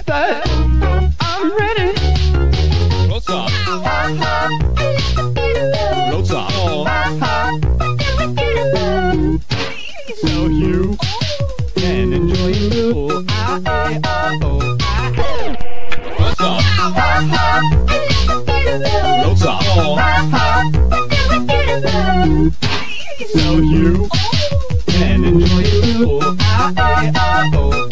said, I'm ready. Close up. Close up. So you can enjoy it too. Close up. Close up. So you can enjoy it too.